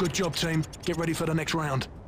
Good job, team. Get ready for the next round.